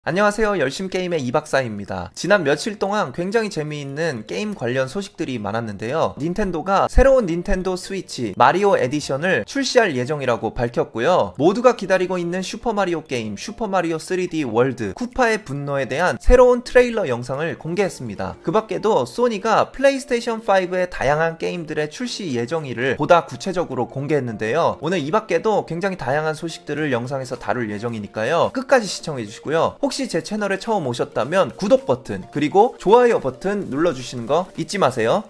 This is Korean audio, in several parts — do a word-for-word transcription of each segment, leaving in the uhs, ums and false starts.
안녕하세요. 열심게임의 이박사입니다. 지난 며칠 동안 굉장히 재미있는 게임 관련 소식들이 많았는데요. 닌텐도가 새로운 닌텐도 스위치 마리오 에디션을 출시할 예정이라고 밝혔고요. 모두가 기다리고 있는 슈퍼마리오 게임 슈퍼마리오 쓰리디 월드 쿠파의 분노에 대한 새로운 트레일러 영상을 공개했습니다. 그 밖에도 소니가 플레이스테이션 파이브의 다양한 게임들의 출시 예정일을 보다 구체적으로 공개했는데요. 오늘 이 밖에도 굉장히 다양한 소식들을 영상에서 다룰 예정이니까요. 끝까지 시청해주시고요. 혹시 제 채널에 처음 오셨다면 구독 버튼 그리고 좋아요 버튼 눌러주시는 거 잊지 마세요.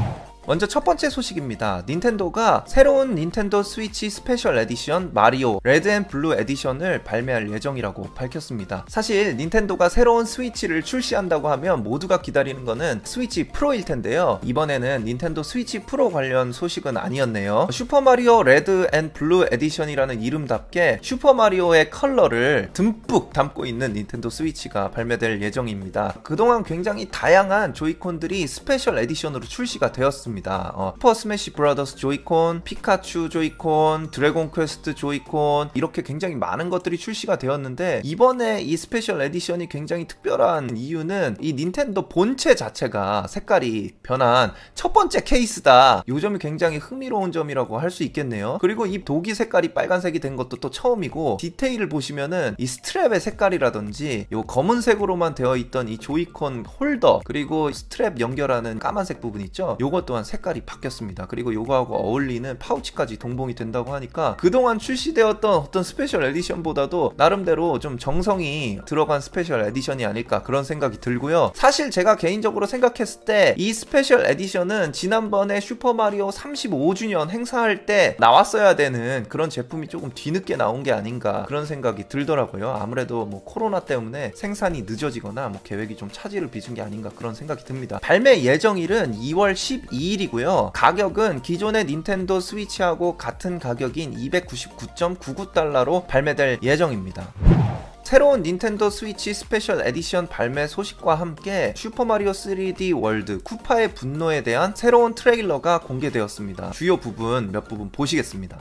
먼저 첫 번째 소식입니다. 닌텐도가 새로운 닌텐도 스위치 스페셜 에디션 마리오 레드 앤 블루 에디션을 발매할 예정이라고 밝혔습니다. 사실 닌텐도가 새로운 스위치를 출시한다고 하면 모두가 기다리는 거는 스위치 프로일 텐데요. 이번에는 닌텐도 스위치 프로 관련 소식은 아니었네요. 슈퍼마리오 레드 앤 블루 에디션이라는 이름답게 슈퍼마리오의 컬러를 듬뿍 담고 있는 닌텐도 스위치가 발매될 예정입니다. 그동안 굉장히 다양한 조이콘들이 스페셜 에디션으로 출시가 되었습니다. 어, 슈퍼 스매시 브라더스 조이콘, 피카츄 조이콘, 드래곤 퀘스트 조이콘 이렇게 굉장히 많은 것들이 출시가 되었는데 이번에 이 스페셜 에디션이 굉장히 특별한 이유는 이 닌텐도 본체 자체가 색깔이 변한 첫 번째 케이스다. 이 점이 굉장히 흥미로운 점이라고 할 수 있겠네요. 그리고 이 독이 색깔이 빨간색이 된 것도 또 처음이고 디테일을 보시면은 이 스트랩의 색깔이라든지 요 검은색으로만 되어 있던 이 조이콘 홀더 그리고 스트랩 연결하는 까만색 부분 있죠? 요것 또한 색깔이 바뀌었습니다. 그리고 요거하고 어울리는 파우치까지 동봉이 된다고 하니까 그동안 출시되었던 어떤 스페셜 에디션보다도 나름대로 좀 정성이 들어간 스페셜 에디션이 아닐까 그런 생각이 들고요. 사실 제가 개인적으로 생각했을 때 이 스페셜 에디션은 지난번에 슈퍼마리오 삼십오 주년 행사할 때 나왔어야 되는 그런 제품이 조금 뒤늦게 나온 게 아닌가 그런 생각이 들더라고요. 아무래도 뭐 코로나 때문에 생산이 늦어지거나 뭐 계획이 좀 차질을 빚은 게 아닌가 그런 생각이 듭니다. 발매 예정일은 이월 십이일이고요. 가격은 기존의 닌텐도 스위치하고 같은 가격인 이백구십구 점 구구 달러로 발매될 예정입니다. 새로운 닌텐도 스위치 스페셜 에디션 발매 소식과 함께 슈퍼마리오 쓰리디 월드 쿠파의 분노에 대한 새로운 트레일러가 공개되었습니다. 주요 부분 몇 부분 보시겠습니다.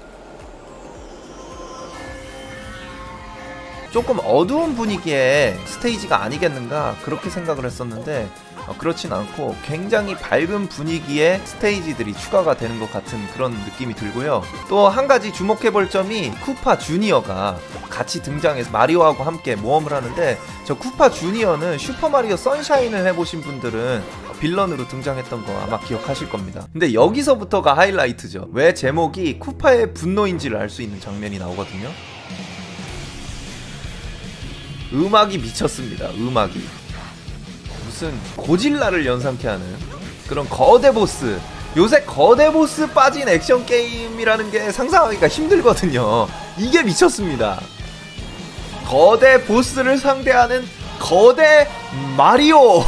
조금 어두운 분위기의 스테이지가 아니겠는가 그렇게 생각을 했었는데 어, 그렇진 않고 굉장히 밝은 분위기의 스테이지들이 추가가 되는 것 같은 그런 느낌이 들고요. 또 한 가지 주목해볼 점이 쿠파 주니어가 같이 등장해서 마리오하고 함께 모험을 하는데 저 쿠파 주니어는 슈퍼마리오 선샤인을 해보신 분들은 빌런으로 등장했던 거 아마 기억하실 겁니다. 근데 여기서부터가 하이라이트죠. 왜 제목이 쿠파의 분노인지를 알 수 있는 장면이 나오거든요. 음악이 미쳤습니다. 음악이 무슨 고질라를 연상케 하는 그런 거대 보스. 요새 거대 보스 빠진 액션 게임이라는 게 상상하기가 힘들거든요. 이게 미쳤습니다. 거대 보스를 상대하는 거대 마리오.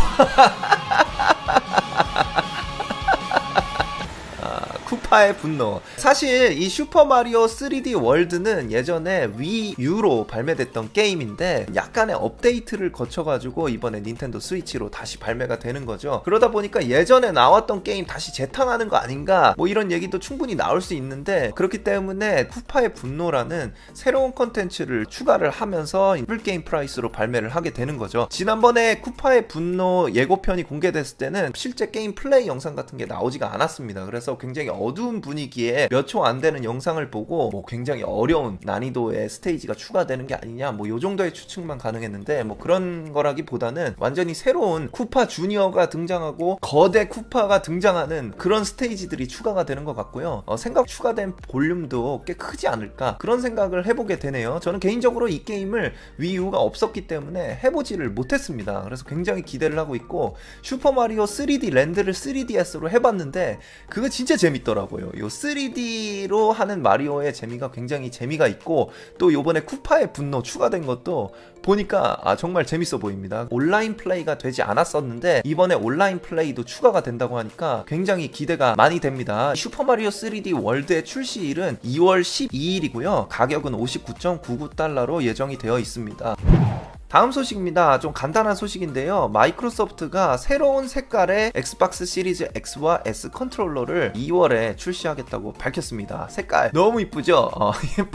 쿠파의 분노. 사실 이 슈퍼마리오 쓰리디 월드는 예전에 위유로 발매됐던 게임인데 약간의 업데이트를 거쳐가지고 이번에 닌텐도 스위치로 다시 발매가 되는 거죠. 그러다 보니까 예전에 나왔던 게임 다시 재탕하는 거 아닌가 뭐 이런 얘기도 충분히 나올 수 있는데 그렇기 때문에 쿠파의 분노라는 새로운 컨텐츠를 추가를 하면서 풀게임 프라이스로 발매를 하게 되는 거죠. 지난번에 쿠파의 분노 예고편이 공개됐을 때는 실제 게임 플레이 영상 같은 게 나오지가 않았습니다. 그래서 굉장히 어두운 분위기에 몇 초 안 되는 영상을 보고 뭐 굉장히 어려운 난이도의 스테이지가 추가되는 게 아니냐 뭐 요 정도의 추측만 가능했는데 뭐 그런 거라기보다는 완전히 새로운 쿠파 주니어가 등장하고 거대 쿠파가 등장하는 그런 스테이지들이 추가가 되는 것 같고요. 어, 생각 추가된 볼륨도 꽤 크지 않을까 그런 생각을 해보게 되네요. 저는 개인적으로 이 게임을 위유가 없었기 때문에 해보지를 못했습니다. 그래서 굉장히 기대를 하고 있고 슈퍼마리오 쓰리디 랜드를 쓰리디에스로 해봤는데 그거 진짜 재밌더라고요. 요 쓰리디로 하는 마리오의 재미가 굉장히 재미가 있고 또 요번에 쿠파의 분노 추가된 것도 보니까 아 정말 재밌어 보입니다. 온라인 플레이가 되지 않았었는데 이번에 온라인 플레이도 추가가 된다고 하니까 굉장히 기대가 많이 됩니다. 슈퍼마리오 쓰리디 월드의 출시일은 이월 십이일이고요. 가격은 오십구 점 구구 달러로 예정이 되어 있습니다. 다음 소식입니다. 좀 간단한 소식인데요. 마이크로소프트가 새로운 색깔의 엑스박스 시리즈 X와 S 컨트롤러를 이월에 출시하겠다고 밝혔습니다. 색깔 너무 이쁘죠? 어,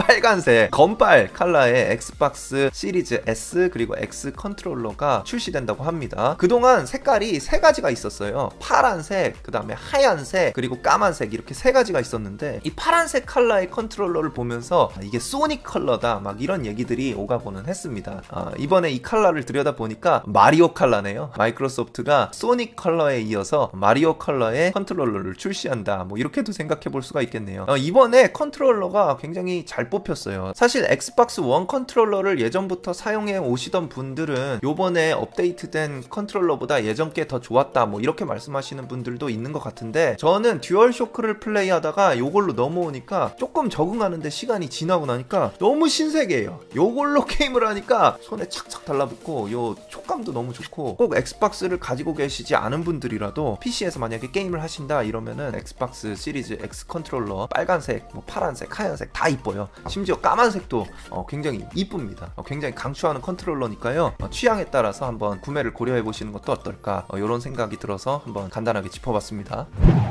빨간색 검빨 컬러의 엑스박스 시리즈 S 그리고 X 컨트롤러가 출시된다고 합니다. 그동안 색깔이 세 가지가 있었어요. 파란색, 그 다음에 하얀색, 그리고 까만색 이렇게 세 가지가 있었는데 이 파란색 컬러의 컨트롤러를 보면서 이게 소닉 컬러다 막 이런 얘기들이 오가고는 했습니다. 아, 이번에 이 컬러를 들여다보니까 마리오 컬러네요. 마이크로소프트가 소닉 컬러에 이어서 마리오 컬러의 컨트롤러를 출시한다 뭐 이렇게도 생각해 볼 수가 있겠네요. 어, 이번에 컨트롤러가 굉장히 잘 뽑혔어요. 사실 엑스박스 원 컨트롤러를 예전부터 사용해 오시던 분들은 요번에 업데이트된 컨트롤러보다 예전 게 더 좋았다 뭐 이렇게 말씀하시는 분들도 있는 것 같은데 저는 듀얼쇼크를 플레이하다가 요걸로 넘어오니까 조금 적응하는데 시간이 지나고 나니까 너무 신세계예요. 요걸로 게임을 하니까 손에 착착 달라붙고 요 촉감도 너무 좋고 꼭 엑스박스를 가지고 계시지 않은 분들이라도 피시에서 만약에 게임을 하신다 이러면은 엑스박스 시리즈 X 컨트롤러 빨간색, 뭐 파란색, 하얀색 다 이뻐요. 심지어 까만색도 어, 굉장히 이쁩니다. 어, 굉장히 강추하는 컨트롤러니까요. 어, 취향에 따라서 한번 구매를 고려해 보시는 것도 어떨까 어, 이런 생각이 들어서 한번 간단하게 짚어봤습니다.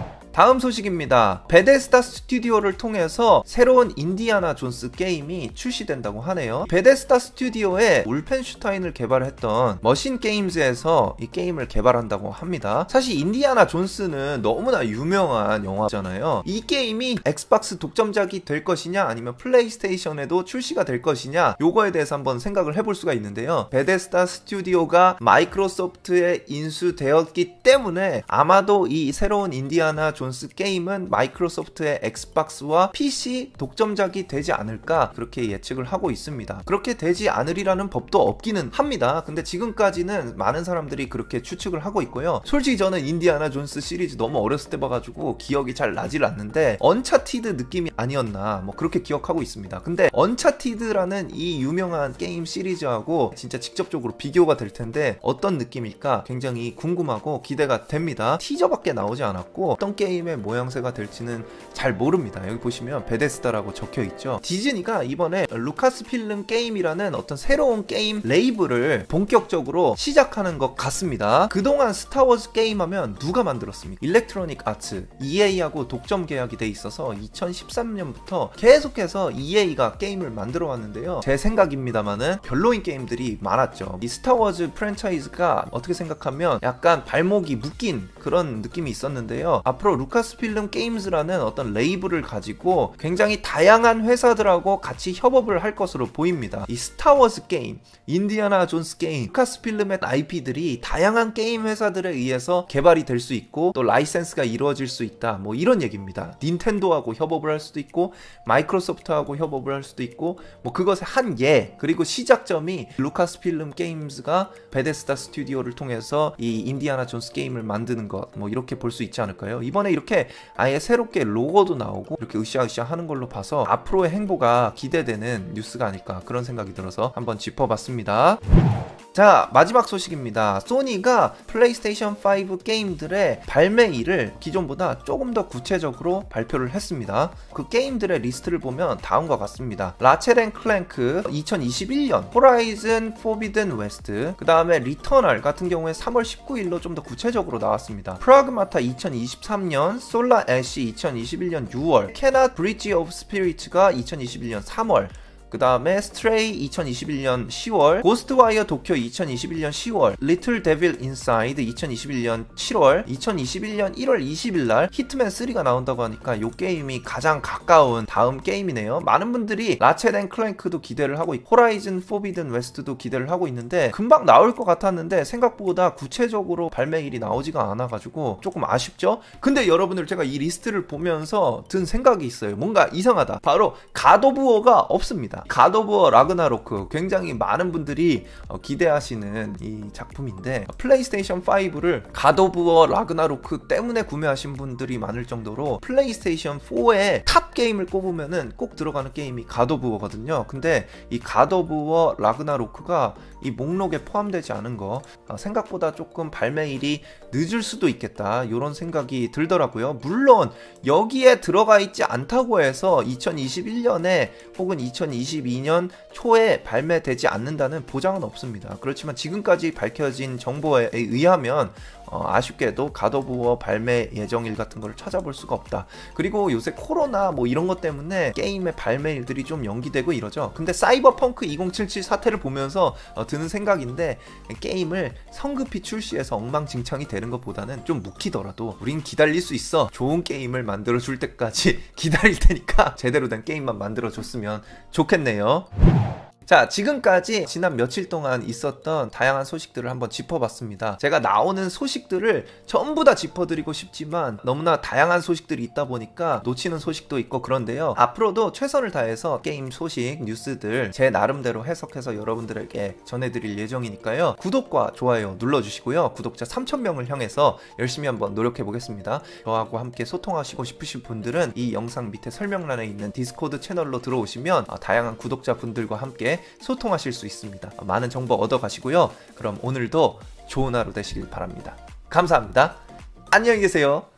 다음 소식입니다. 베데스다 스튜디오를 통해서 새로운 인디아나 존스 게임이 출시된다고 하네요. 베데스다 스튜디오에 울펜슈타인을 개발했던 머신 게임즈에서 이 게임을 개발한다고 합니다. 사실 인디아나 존스는 너무나 유명한 영화잖아요. 이 게임이 엑스박스 독점작이 될 것이냐 아니면 플레이스테이션에도 출시가 될 것이냐 요거에 대해서 한번 생각을 해볼 수가 있는데요. 베데스다 스튜디오가 마이크로소프트에 인수되었기 때문에 아마도 이 새로운 인디아나 존스 존스 게임은 마이크로소프트의 엑스박스와 피시 독점작이 되지 않을까 그렇게 예측을 하고 있습니다. 그렇게 되지 않으리라는 법도 없기는 합니다. 근데 지금까지는 많은 사람들이 그렇게 추측을 하고 있고요. 솔직히 저는 인디아나 존스 시리즈 너무 어렸을 때 봐가지고 기억이 잘 나질 않는데 언차티드 느낌이 아니었나 뭐 그렇게 기억하고 있습니다. 근데 언차티드라는 이 유명한 게임 시리즈하고 진짜 직접적으로 비교가 될 텐데 어떤 느낌일까 굉장히 궁금하고 기대가 됩니다. 티저밖에 나오지 않았고 어떤 게임 게임의 모양새가 될지는 잘 모릅니다. 여기 보시면 베데스다라고 적혀 있죠. 디즈니가 이번에 루카스필름 게임이라는 어떤 새로운 게임 레이블을 본격적으로 시작하는 것 같습니다. 그동안 스타워즈 게임 하면 누가 만들었습니까? 일렉트로닉 아츠, 이에이하고 독점 계약이 돼 있어서 이천십삼 년부터 계속해서 이에이가 게임을 만들어 왔는데요. 제 생각입니다만은 별로인 게임들이 많았죠. 이 스타워즈 프랜차이즈가 어떻게 생각하면 약간 발목이 묶인 그런 느낌이 있었는데요. 앞으로 루카스필름 게임즈라는 어떤 레이블을 가지고 굉장히 다양한 회사들하고 같이 협업을 할 것으로 보입니다. 이 스타워즈 게임, 인디아나 존스 게임, 루카스필름의 아이피들이 다양한 게임 회사들에 의해서 개발이 될 수 있고 또 라이센스가 이루어질 수 있다 뭐 이런 얘기입니다. 닌텐도하고 협업을 할 수도 있고 마이크로소프트하고 협업을 할 수도 있고 뭐 그것의 한 예 그리고 시작점이 루카스필름 게임즈가 베데스다 스튜디오를 통해서 이 인디아나 존스 게임을 만드는 것 뭐 이렇게 볼 수 있지 않을까요? 이번에 이렇게 아예 새롭게 로고도 나오고 이렇게 으쌰으쌰 하는 걸로 봐서 앞으로의 행보가 기대되는 뉴스가 아닐까 그런 생각이 들어서 한번 짚어봤습니다. 자, 마지막 소식입니다. 소니가 플레이스테이션 파이브 게임들의 발매일을 기존보다 조금 더 구체적으로 발표를 했습니다. 그 게임들의 리스트를 보면 다음과 같습니다. 라첼 앤 클랭크 이천이십일 년, 호라이즌 포비든 웨스트, 그 다음에 리터널 같은 경우에 삼월 십구일로 좀 더 구체적으로 나왔습니다. 프라그마타 이천이십삼 년, 솔라 애쉬 이천이십일 년 유월, 캐낫 브리지 오브 스피릿가 이천이십일 년 삼월, 그 다음에 스트레이 이천이십일 년 시월, 고스트와이어 도쿄 이천이십일 년 시월, 리틀 데빌 인사이드 이천이십일 년 칠월, 이천이십일 년 일월 이십일 날 히트맨 쓰리가 나온다고 하니까 이 게임이 가장 가까운 다음 게임이네요. 많은 분들이 라첼 앤 클랭크도 기대를 하고 있고 호라이즌 포비든 웨스트도 기대를 하고 있는데 금방 나올 것 같았는데 생각보다 구체적으로 발매일이 나오지가 않아가지고 조금 아쉽죠? 근데 여러분들 제가 이 리스트를 보면서 든 생각이 있어요. 뭔가 이상하다. 바로 갓 오브 워가 없습니다. 갓 오브 워 라그나로크 굉장히 많은 분들이 어, 기대하시는 이 작품인데 플레이스테이션 파이브를 갓 오브 워 라그나로크 때문에 구매하신 분들이 많을 정도로 플레이스테이션 포의 탑 게임을 꼽으면은 꼭 들어가는 게임이 갓 오브 워거든요. 근데 이 갓 오브 워 라그나로크가 이 목록에 포함되지 않은 거 어, 생각보다 조금 발매일이 늦을 수도 있겠다 이런 생각이 들더라고요. 물론 여기에 들어가 있지 않다고 해서 이천이십일 년에 혹은 이천이십 이천이십이 년 초에 발매되지 않는다는 보장은 없습니다. 그렇지만 지금까지 밝혀진 정보에 의하면 어, 아쉽게도 갓 오브 워 발매 예정일 같은 걸 찾아볼 수가 없다. 그리고 요새 코로나 뭐 이런 것 때문에 게임의 발매일들이 좀 연기되고 이러죠. 근데 사이버펑크 이천칠십칠 사태를 보면서 어, 드는 생각인데, 게임을 성급히 출시해서 엉망진창이 되는 것보다는 좀 묵히더라도 우린 기다릴 수 있어. 좋은 게임을 만들어 줄 때까지 기다릴 테니까 제대로 된 게임만 만들어 줬으면 좋겠네요. 자, 지금까지 지난 며칠 동안 있었던 다양한 소식들을 한번 짚어봤습니다. 제가 나오는 소식들을 전부 다 짚어드리고 싶지만 너무나 다양한 소식들이 있다 보니까 놓치는 소식도 있고 그런데요. 앞으로도 최선을 다해서 게임 소식, 뉴스들 제 나름대로 해석해서 여러분들에게 전해드릴 예정이니까요. 구독과 좋아요 눌러주시고요. 구독자 삼천 명을 향해서 열심히 한번 노력해보겠습니다. 저하고 함께 소통하시고 싶으신 분들은 이 영상 밑에 설명란에 있는 디스코드 채널로 들어오시면 다양한 구독자분들과 함께 소통하실 수 있습니다. 많은 정보 얻어 가시고요. 그럼 오늘도 좋은 하루 되시길 바랍니다. 감사합니다. 안녕히 계세요.